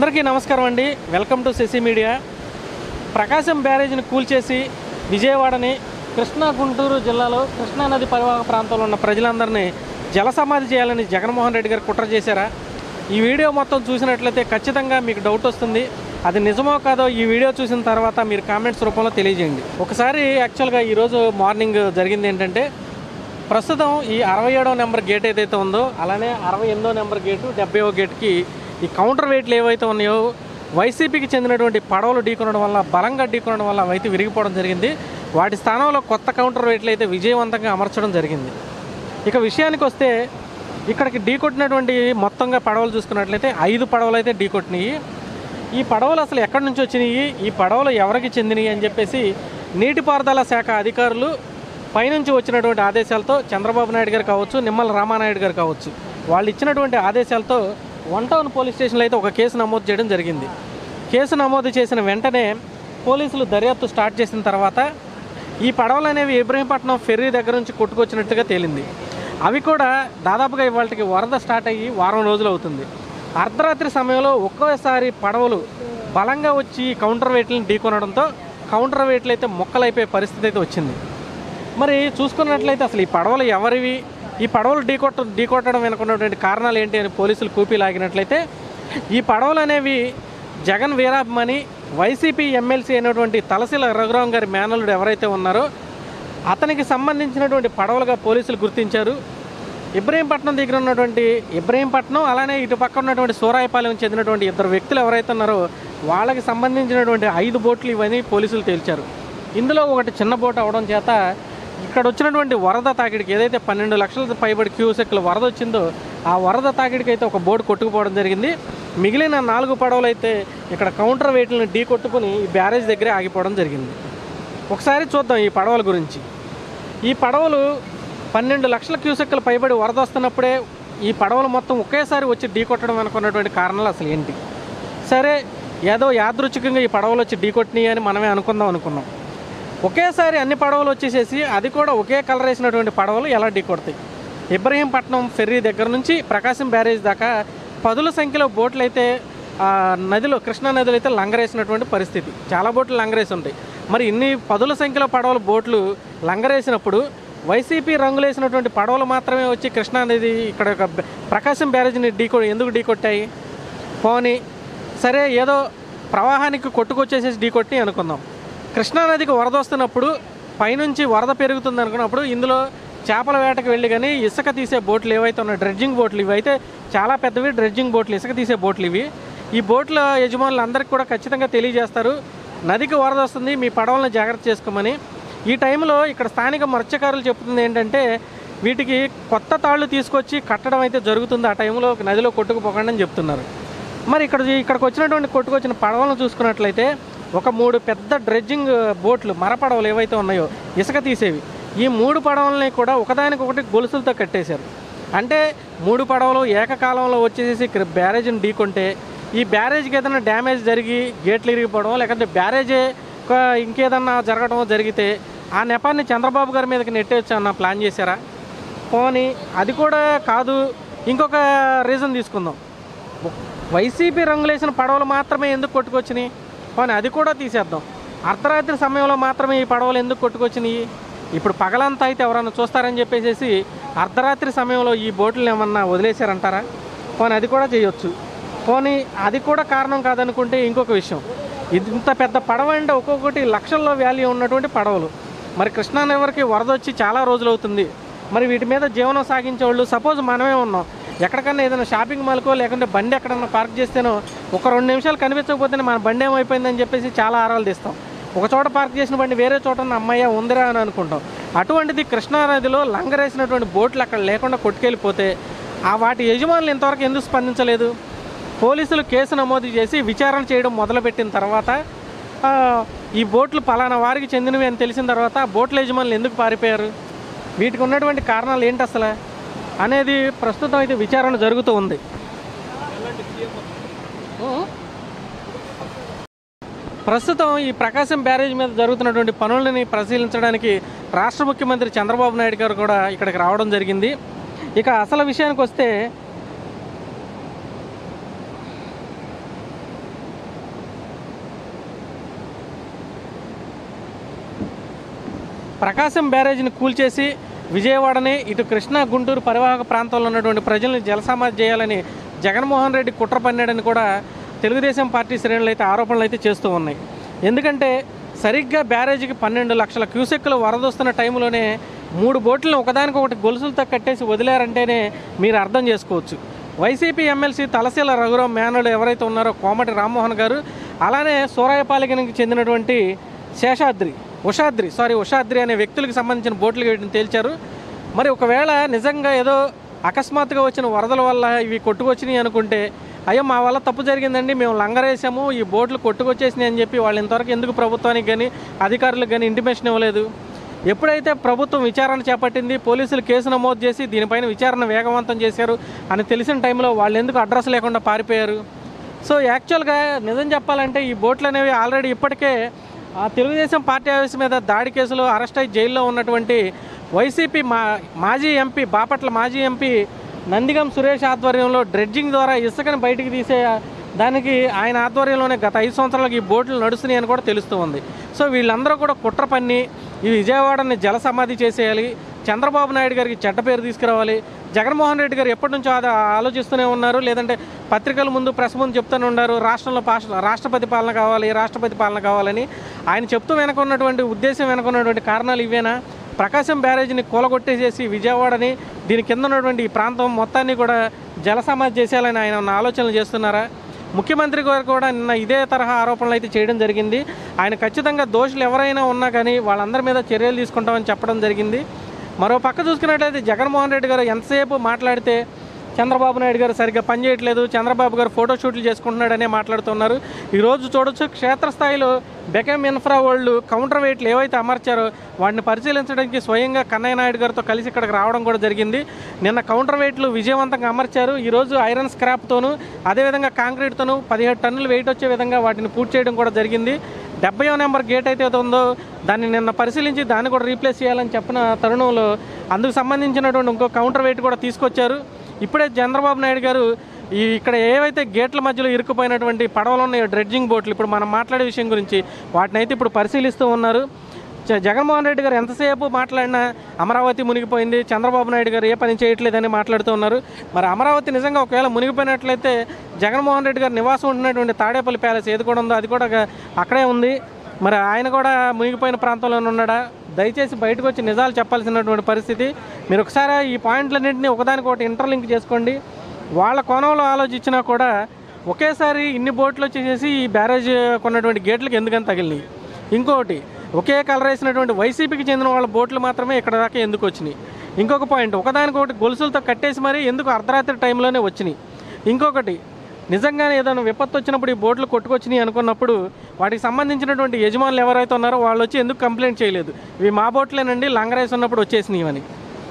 అందరికీ నమస్కారం అండి. Welcome to Sashi media. Prakasam బ్యారేజ్ని కూల్చేసి విజయవాడని కృష్ణా గుంటూరు జిల్లాలో కృష్ణా నది పరివాహక ప్రాంతంలో ఉన్న ప్రజలందరినీ జలసమాధి చేయాలని జగన్మోహన్ రెడ్డి గారు కుట్ర చేశారా? ఈ వీడియో మొత్తం చూసినట్లయితే ఖచ్చితంగా మీకు డౌట్ వస్తుంది. అది నిజమో కాదో ఈ వీడియో చూసిన తర్వాత మీరు కామెంట్స్ రూపంలో తెలియజేయండి. ఒకసారి యాక్చువల్గా ఈరోజు మార్నింగ్ జరిగింది ఏంటంటే, ప్రస్తుతం ఈ 67వ నెంబర్ గేట్ ఏదైతే ఉందో, అలానే 68వ నెంబర్ గేటు, 70వ గేటుకి ఈ కౌంటర్ వెయిట్లు ఏవైతే ఉన్నాయో వైసీపీకి చెందినటువంటి పడవలు ఢీకొనడం వల్ల, బలంగా ఢీకొనడం వల్ల అవైతే విరిగిపోవడం జరిగింది. వాటి స్థానంలో కొత్త కౌంటర్ వెయిట్లు అయితే విజయవంతంగా అమర్చడం జరిగింది. ఇక విషయానికి వస్తే, ఇక్కడికి ఢీకొట్టినటువంటి మొత్తంగా పడవలు చూసుకున్నట్లయితే 5 పడవలు అయితే ఢీకొట్టినాయి. ఈ పడవలు అసలు ఎక్కడి నుంచి వచ్చినాయి, ఈ పడవలు ఎవరికి చెందినవి అని చెప్పేసి నీటిపారుదల శాఖ అధికారులు పైనుంచి వచ్చినటువంటి ఆదేశాలతో, చంద్రబాబు నాయుడు గారు కావచ్చు, నిమ్మల రామానాయుడు గారు కావచ్చు, వాళ్ళు ఇచ్చినటువంటి ఆదేశాలతో వన్ టౌన్ పోలీస్ స్టేషన్లో అయితే ఒక కేసు నమోదు చేయడం జరిగింది. కేసు నమోదు చేసిన వెంటనే పోలీసులు దర్యాప్తు స్టార్ట్ చేసిన తర్వాత ఈ పడవలు అనేవి ఇబ్రహీంపట్నం ఫెర్రీ దగ్గర నుంచి కొట్టుకొచ్చినట్టుగా తేలింది. అవి కూడా దాదాపుగా ఇవాళకి వరద స్టార్ట్ అయ్యి వారం రోజులు అవుతుంది. అర్ధరాత్రి సమయంలో ఒక్కోసారి పడవలు బలంగా వచ్చి కౌంటర్ వెయిట్లను ఢీకొనడంతో కౌంటర్ వెయిట్లు అయితే మొక్కలైపోయే పరిస్థితి అయితే వచ్చింది. మరి చూసుకున్నట్లయితే అసలు ఈ పడవలు ఎవరివి, ఈ పడవలు ఢీకొట్టడం వెనుకున్నటువంటి కారణాలు ఏంటి అని పోలీసులు కూపీ లాగినట్లయితే, ఈ పడవలు అనేవి జగన్ వీరాభిమాని వైసీపీ ఎమ్మెల్సీ అయినటువంటి తలశీల రఘురాం గారి మేనల్లుడు ఎవరైతే ఉన్నారో అతనికి సంబంధించినటువంటి పడవలుగా పోలీసులు గుర్తించారు. ఇబ్రహీంపట్నం దగ్గర ఉన్నటువంటి ఇబ్రహీంపట్నం, అలానే ఇటు పక్క ఉన్నటువంటి సూరాయపాలెం చెందినటువంటి 2 వ్యక్తులు ఎవరైతే ఉన్నారో వాళ్ళకి సంబంధించినటువంటి 5 బోట్లు ఇవన్నీ పోలీసులు తేల్చారు. ఇందులో ఒకటి చిన్న బోట్ అవడం చేత ఇక్కడ వచ్చినటువంటి వరద తాకిడికి, ఏదైతే 12 లక్షల పైబడి క్యూసెక్లు వరద వచ్చిందో ఆ వరద తాకిడికి అయితే ఒక బోట్ కొట్టుకుపోవడం జరిగింది. మిగిలిన 4 పడవలు అయితే ఇక్కడ కౌంటర్ వెయిట్లను ఢీ కొట్టుకుని ఈ బ్యారేజ్ దగ్గరే ఆగిపోవడం జరిగింది. ఒకసారి చూద్దాం ఈ పడవల గురించి. ఈ పడవలు 12 లక్షల క్యూసెక్ల పైబడి వరద వస్తున్నప్పుడే ఈ పడవలు మొత్తం ఒకేసారి వచ్చి ఢీ కొట్టడం అనుకున్నటువంటి కారణాలు అసలు ఏంటి? సరే, ఏదో యాదృచ్ఛికంగా ఈ పడవలు వచ్చి ఢీ కొట్టినాయి అని మనమే అనుకున్నాం. ఒకేసారి అన్ని పడవలు వచ్చేసేసి, అది కూడా ఒకే కలర్ వేసినటువంటి పడవలు ఎలా ఢీకొడతాయి? ఇబ్రహీంపట్నం ఫెర్రీ దగ్గర నుంచి ప్రకాశం బ్యారేజ్ దాకా పదుల సంఖ్యలో బోట్లు అయితే నదిలో, కృష్ణా నదిలో అయితే లంగరేసినటువంటి పరిస్థితి. చాలా బోట్లు లంగరేసి ఉంటాయి. మరి ఇన్ని పదుల సంఖ్యలో పడవలు బోట్లు లంగరేసినప్పుడు వైసీపీ రంగులేసినటువంటి పడవలు మాత్రమే వచ్చి కృష్ణా నది ఇక్కడ ప్రకాశం బ్యారేజ్ని ఎందుకు ఢీకొట్టాయి? పోనీ సరే, ఏదో ప్రవాహానికి కొట్టుకొచ్చేసేసి ఢీకొట్టి అనుకుందాం. కృష్ణానదికి వరద వస్తున్నప్పుడు పైనుంచి వరద పెరుగుతుంది అనుకున్నప్పుడు ఇందులో చేపల వేటకు వెళ్ళి కానీ ఇసుక తీసే బోట్లు ఏవైతే ఉన్నాయి, డ్రెడ్జింగ్ బోట్లు, ఇవి అయితే చాలా పెద్దవి డ్రెడ్జింగ్ బోట్లు, ఇసుక తీసే బోట్లు ఇవి. ఈ బోట్ల యజమానులు అందరికీ కూడా ఖచ్చితంగా తెలియజేస్తారు, నదికి వరద వస్తుంది, మీ పడవలను జాగ్రత్త చేసుకోమని. ఈ టైంలో ఇక్కడ స్థానిక మత్స్యకారులు చెప్తుంది ఏంటంటే, వీటికి కొత్త తాళ్ళు తీసుకొచ్చి కట్టడం అయితే జరుగుతుంది, ఆ టైంలో నదిలో కొట్టుకుపోకండి అని చెప్తున్నారు. మరి ఇక్కడికి వచ్చినటువంటి కొట్టుకొచ్చిన పడవలను చూసుకున్నట్లయితే ఒక 3 పెద్ద డ్రెడ్జింగ్ బోట్లు, మరపడవలు ఏవైతే ఉన్నాయో ఇసుక తీసేవి, ఈ 3 పడవలని కూడా ఒకదానికొకటి గొలుసులతో కట్టేశారు. అంటే 3 పడవలు ఏకకాలంలో వచ్చేసి బ్యారేజ్ని ఢీకొంటే ఈ బ్యారేజ్కి ఏదైనా డ్యామేజ్ జరిగి గేట్లు ఇరిగిపోవడం, లేకపోతే బ్యారేజే ఇంకేదన్నా జరగడం జరిగితే ఆ నెపాన్ని చంద్రబాబు గారి మీదకి నెట్టేయచ్చు అన్న ప్లాన్ చేశారా? పోనీ అది కూడా కాదు, ఇంకొక రీజన్ తీసుకుందాం. వైసీపీ రంగులేసిన పడవలు మాత్రమే ఎందుకు కొట్టుకొచ్చినాయి? పోనీ అది కూడా తీసేద్దాం. అర్ధరాత్రి సమయంలో మాత్రమే ఈ పడవలు ఎందుకు కొట్టుకొచ్చినాయి? ఇప్పుడు పగలంతా అయితే ఎవరన్నా చూస్తారని చెప్పేసి అర్ధరాత్రి సమయంలో ఈ బోట్లను ఏమన్నా వదిలేశారంటారా? పోనీ అది కూడా చేయొచ్చు. పోనీ అది కూడా కారణం కాదనుకుంటే ఇంకొక విషయం, ఇంత పెద్ద పడవ అంటే ఒక్కొక్కటి లక్షల్లో వాల్యూ ఉన్నటువంటి పడవలు. మరి కృష్ణా నదికి వరద వచ్చి చాలా రోజులు అవుతుంది. మరి వీటి మీద జీవనం సాగించే వాళ్ళు, సపోజ్ మనమే ఉన్నాం, ఎక్కడికన్నా ఏదైనా షాపింగ్ మాల్కో లేకుంటే బండి ఎక్కడన్నా పార్క్ చేస్తేనో ఒక 2 నిమిషాలు కనిపించకపోతేనే మన బండి ఏమైపోయిందని చెప్పేసి చాలా ఆరాలు తీస్తాం. ఒక చోట పార్క్ చేసిన బండి వేరే చోట అమ్మయ్య ఉందిరా అని అనుకుంటాం. అటువంటిది కృష్ణా నదిలో లంగరేసినటువంటి బోట్లు అక్కడ లేకుండా కొట్టుకెళ్ళిపోతే వాటి యజమానులు ఇంతవరకు ఎందుకు స్పందించలేదు? పోలీసులు కేసు నమోదు చేసి విచారణ చేయడం మొదలుపెట్టిన తర్వాత ఈ బోట్లు పలానా వారికి చెందినవి అని తెలిసిన తర్వాత బోట్ల యజమానులు ఎందుకు పారిపోయారు? వీటికి ఉన్నటువంటి కారణాలు ఏంటి అసలు అనేది ప్రస్తుతం అయితే విచారణ జరుగుతూ ఉంది. ప్రస్తుతం ఈ ప్రకాశం బ్యారేజ్ మీద జరుగుతున్నటువంటి పనులని పరిశీలించడానికి రాష్ట్ర ముఖ్యమంత్రి చంద్రబాబు నాయుడు గారు కూడా ఇక్కడికి రావడం జరిగింది. ఇక అసలు విషయానికి వస్తే ప్రకాశం బ్యారేజ్ని కూల్చేసి విజయవాడని ఇటు కృష్ణా గుంటూరు పరివాహక ప్రాంతంలో ఉన్నటువంటి ప్రజల్ని జలసమాధి చేయాలని జగన్మోహన్ రెడ్డి కుట్ర పన్నాడని కూడా తెలుగుదేశం పార్టీ శ్రేణులు అయితే ఆరోపణలు అయితే చేస్తూ ఉన్నాయి. ఎందుకంటే సరిగ్గా బ్యారేజీకి 12 లక్షల క్యూసెక్కులు వరదొస్తున్న టైంలోనే 3 బోట్లను ఒకదానికొకటి గొలుసులతో కట్టేసి వదిలారంటేనే మీరు అర్థం చేసుకోవచ్చు. వైసీపీ ఎమ్మెల్సీ తలశీల రఘురాం మేనలు ఎవరైతే ఉన్నారో కోమటి రామ్మోహన్ గారు, అలానే సూరాయపాలెనికి చెందినటువంటి ఉషాద్రి అనే వ్యక్తులకు సంబంధించిన బోట్లు వీటిని తేల్చారు. మరి ఒకవేళ నిజంగా ఏదో అకస్మాత్తుగా వచ్చిన వరదల వల్ల ఇవి కొట్టుకొచ్చినాయి అనుకుంటే, అయ్యో మా వల్ల తప్పు జరిగిందండి, మేము లంగరేసాము, ఈ బోట్లు కొట్టుకొచ్చేసినాయి అని చెప్పి వాళ్ళు ఇంతవరకు ఎందుకు ప్రభుత్వానికి కానీ అధికారులకు కానీ ఇంటిమేషన్ ఇవ్వలేదు? ఎప్పుడైతే ప్రభుత్వం విచారణ చేపట్టింది, పోలీసులు కేసు నమోదు చేసి దీనిపైన విచారణ వేగవంతం చేశారు అని తెలిసిన టైంలో వాళ్ళు ఎందుకు అడ్రస్ లేకుండా పారిపోయారు? సో యాక్చువల్గా నిజం చెప్పాలంటే ఈ బోట్లు అనేవి ఆల్రెడీ ఇప్పటికే తెలుగుదేశం పార్టీ ఆఫీస్ మీద దాడి కేసులో అరెస్ట్ అయ్యి జైల్లో ఉన్నటువంటి వైసీపీ మాజీ ఎంపీ, బాపట్ల మాజీ ఎంపీ నందిగం సురేష్ ఆధ్వర్యంలో డ్రెడ్జింగ్ ద్వారా ఇసుకని బయటికి తీసే దానికి ఆయన ఆధ్వర్యంలోనే గత 5 సంవత్సరాలకు ఈ బోట్లు నడుస్తున్నాయి అని కూడా తెలుస్తూ ఉంది. సో వీళ్ళందరూ కూడా కుట్ర పన్ని ఈ విజయవాడని జల సమాధి చేసేయాలి, చంద్రబాబు నాయుడు గారికి చెడ్డ పేరు తీసుకురావాలి. జగన్మోహన్ రెడ్డి గారు ఎప్పటి నుంచో ఆలోచిస్తూనే ఉన్నారు, లేదంటే పత్రికల ముందు ప్రెస్ ముందు చెప్తూనే ఉన్నారు, రాష్ట్రపతి పాలన కావాలని. ఆయన చెప్తూ వెనుకున్నటువంటి ఉద్దేశం, వెనుకున్నటువంటి కారణాలు ఇవేనా? ప్రకాశం బ్యారేజీని కూలగొట్టేసేసి విజయవాడని, దీని కింద ఉన్నటువంటి ఈ ప్రాంతం మొత్తాన్ని కూడా జల సమాధి చేసేయాలని ఆయన ఉన్న ఆలోచనలు చేస్తున్నారా? ముఖ్యమంత్రి గారు కూడా నిన్న ఇదే తరహా ఆరోపణలు అయితే చేయడం జరిగింది. ఆయన ఖచ్చితంగా దోషులు ఎవరైనా ఉన్నా కానీ వాళ్ళందరి మీద చర్యలు తీసుకుంటామని చెప్పడం జరిగింది. మరో పక్క చూసుకున్నట్లయితే జగన్మోహన్ రెడ్డి గారు ఎంతసేపు మాట్లాడితే చంద్రబాబు నాయుడు గారు సరిగ్గా పనిచేయట్లేదు, చంద్రబాబు గారు ఫోటోషూట్లు చేసుకుంటున్నాడనే మాట్లాడుతున్నారు. ఈరోజు చూడొచ్చు, క్షేత్రస్థాయిలో బెకమ్ ఇన్ఫ్రా వాళ్ళు కౌంటర్ వెయిట్లు ఏవైతే అమర్చారో వాటిని పరిశీలించడానికి స్వయంగా కన్నయ్య నాయుడు గారితో కలిసి ఇక్కడికి రావడం కూడా జరిగింది. నిన్న కౌంటర్ వెయిట్లు విజయవంతంగా అమర్చారు. ఈరోజు ఐరన్ స్క్రాప్తోనూ అదేవిధంగా కాంక్రీట్తోనూ 17 టన్నులు వెయిట్ వచ్చే విధంగా వాటిని పూర్తి చేయడం కూడా జరిగింది. 70వ నెంబర్ గేట్ అయితే ఉందో దాన్ని నిన్న పరిశీలించి దాన్ని కూడా రీప్లేస్ చేయాలని చెప్పిన తరుణంలో అందుకు సంబంధించినటువంటి ఇంకో కౌంటర్ వెయిట్ కూడా తీసుకొచ్చారు. ఇప్పుడే చంద్రబాబు నాయుడు గారు ఇక్కడ ఏవైతే గేట్ల మధ్యలో ఇరుక్కుపోయినటువంటి పడవలు ఉన్నాయో డ్రెడ్జింగ్ బోట్లు, ఇప్పుడు మనం మాట్లాడే విషయం గురించి వాటిని అయితే ఇప్పుడు పరిశీలిస్తూ ఉన్నారు. జగన్మోహన్ రెడ్డి గారు ఎంతసేపు మాట్లాడినా అమరావతి మునిగిపోయింది, చంద్రబాబు నాయుడు గారు ఏ పని చేయట్లేదని మాట్లాడుతూ ఉన్నారు. మరి అమరావతి నిజంగా ఒకవేళ మునిగిపోయినట్లయితే జగన్మోహన్ రెడ్డి గారు నివాసం ఉంటున్నటువంటి తాడేపల్లి ప్యాలెస్ ఏది కూడా ఉందో అది కూడా అక్కడే ఉంది. మరి ఆయన కూడా మునిగిపోయిన ప్రాంతంలోనే ఉన్నాడా? దయచేసి బయటకు వచ్చి నిజాలు చెప్పాల్సినటువంటి పరిస్థితి. మీరు ఒకసారి ఈ పాయింట్లన్నింటినీ ఒకదానికొకటి ఇంటర్లింక్ చేసుకోండి. వాళ్ళ కోణంలో ఆలోచించినా కూడా ఒకేసారి ఇన్ని బోట్లు వచ్చేసేసి ఈ బ్యారేజ్ కొన్నటువంటి గేట్లకు ఎందుకని తగిలినాయి? ఇంకొకటి, ఒకే కలర్ వేసినటువంటి వైసీపీకి చెందిన వాళ్ళ బోట్లు మాత్రమే ఇక్కడ దాకా ఎందుకు వచ్చినాయి? ఇంకొక పాయింట్, ఒకదానికొకటి గొలుసులతో కట్టేసి మరీ ఎందుకు అర్ధరాత్రి టైంలోనే వచ్చినాయి? ఇంకొకటి, నిజంగానే ఏదైనా విపత్తు వచ్చినప్పుడు ఈ బోట్లు కొట్టుకొచ్చినాయి అనుకున్నప్పుడు వాటికి సంబంధించినటువంటి యజమానులు ఎవరైతే ఉన్నారో వాళ్ళు వచ్చి ఎందుకు కంప్లైంట్ చేయలేదు? ఇవి మా బోట్లేనండి, లంగరేసి ఉన్నప్పుడు వచ్చేసినాయి అని.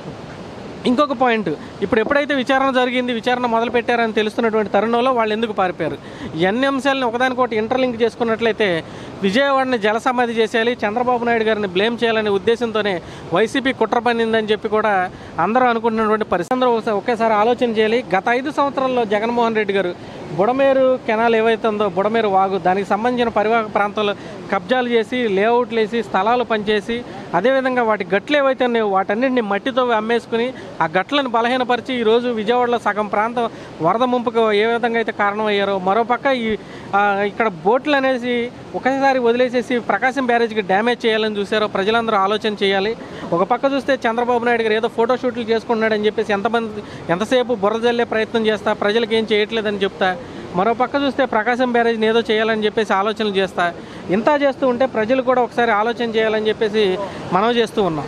ఇంకొక పాయింట్, ఇప్పుడు ఎప్పుడైతే విచారణ మొదలు పెట్టారని తెలుస్తున్నటువంటి తరుణంలో వాళ్ళు ఎందుకు పారిపోయారు? ఎన్ని అంశాలను ఒకదానికొకటి ఇంటర్లింక్ చేసుకున్నట్లయితే విజయవాడని జల సమాధి చేసేయాలి, చంద్రబాబు నాయుడు గారిని బ్లేమ్ చేయాలనే ఉద్దేశంతోనే వైసీపీ కుట్ర పన్నిందని చెప్పి కూడా అందరూ అనుకుంటున్నటువంటి పరిస్థితులు ఒకేసారి ఆలోచన చేయాలి. గత 5 సంవత్సరాల్లో జగన్మోహన్ రెడ్డి గారు బుడమేరు కెనాల్ ఏవైతే ఉందో, బుడమేరు వాగు, దానికి సంబంధించిన పరివాహక ప్రాంతాల్లో కబ్జాలు చేసి, లేఅవుట్లు వేసి, స్థలాలు పనిచేసి, అదేవిధంగా వాటి గట్లు ఏవైతే ఉన్నాయో వాటన్నింటినీ మట్టితో అమ్మేసుకుని ఆ గట్లను బలహీనపరిచి ఈరోజు విజయవాడలో సగం ప్రాంతం వరద ముంపుకు ఏ విధంగా అయితే కారణమయ్యారో, మరోపక్క ఇక్కడ బోట్లు అనేసి ఒకసారి వదిలేసేసి ప్రకాశం బ్యారేజ్కి డ్యామేజ్ చేయాలని చూసారో ప్రజలందరూ ఆలోచన చేయాలి. ఒక పక్క చూస్తే చంద్రబాబు నాయుడు గారు ఏదో ఫోటోషూట్లు చేసుకుంటున్నాడని చెప్పేసి ఎంతసేపు బుర్ర జల్లే ప్రయత్నం చేస్తా, ప్రజలకు ఏం చేయట్లేదని చెప్తా, మరో పక్క చూస్తే ప్రకాశం బ్యారేజ్ని ఏదో చేయాలని చెప్పేసి ఆలోచనలు చేస్తా, ఇంత చేస్తూ ఉంటే ప్రజలు కూడా ఒకసారి ఆలోచన చేయాలని చెప్పేసి మనవి చేస్తూ ఉన్నాం.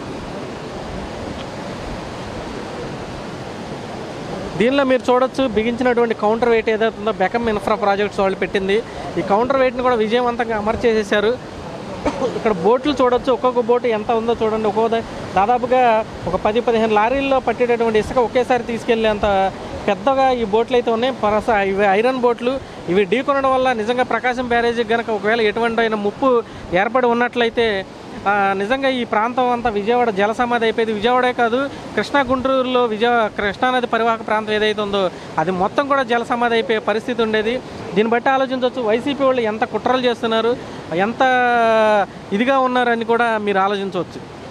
దీనిలో మీరు చూడొచ్చు, బిగించినటువంటి కౌంటర్ వెయిట్ ఏదైతుందో బెకమ్ ఇన్ఫ్రా ప్రాజెక్ట్స్ వాళ్ళు పెట్టింది. ఈ కౌంటర్ వెయిట్ని కూడా విజయవంతంగా అమర్చేసేసారు. ఇక్కడ బోట్లు చూడొచ్చు, ఒక్కొక్క బోటు ఎంత ఉందో చూడండి. దాదాపుగా ఒక 10-15 లారీల్లో పట్టేటటువంటి ఇసుక ఒకేసారి తీసుకెళ్లేంత పెద్దగా ఈ బోట్లు అయితే ఉన్నాయి. ఇవి ఐరన్ బోట్లు. ఇవి ఢీకొనడం వల్ల నిజంగా ప్రకాశం బ్యారేజీకి కనుక ఒకవేళ ఎటువంటి ముప్పు ఏర్పడి ఉన్నట్లయితే నిజంగా ఈ ప్రాంతం అంతా విజయవాడ జల సమాధి అయిపోయింది. విజయవాడే కాదు, కృష్ణా గుంటూరులో కృష్ణానది పరివాహక ప్రాంతం ఏదైతే ఉందో అది మొత్తం కూడా జల సమాధి అయిపోయే పరిస్థితి ఉండేది. దీన్ని బట్టి ఆలోచించవచ్చు వైసీపీ వాళ్ళు ఎంత కుట్రలు చేస్తున్నారు, ఎంత ఇదిగా ఉన్నారని కూడా మీరు ఆలోచించవచ్చు.